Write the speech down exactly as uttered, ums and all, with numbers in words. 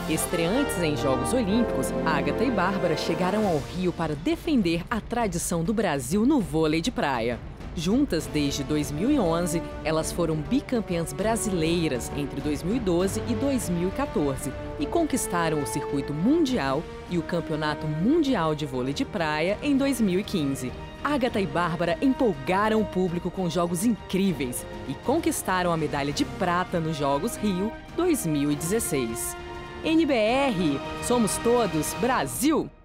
Estreantes em Jogos Olímpicos, Agatha e Bárbara chegaram ao Rio para defender a tradição do Brasil no vôlei de praia. Juntas desde dois mil e onze, elas foram bicampeãs brasileiras entre dois mil e doze e dois mil e quatorze e conquistaram o circuito mundial e o Campeonato Mundial de Vôlei de Praia em dois mil e quinze. Agatha e Bárbara empolgaram o público com jogos incríveis e conquistaram a medalha de prata nos Jogos Rio dois mil e dezesseis. N B R, somos todos Brasil!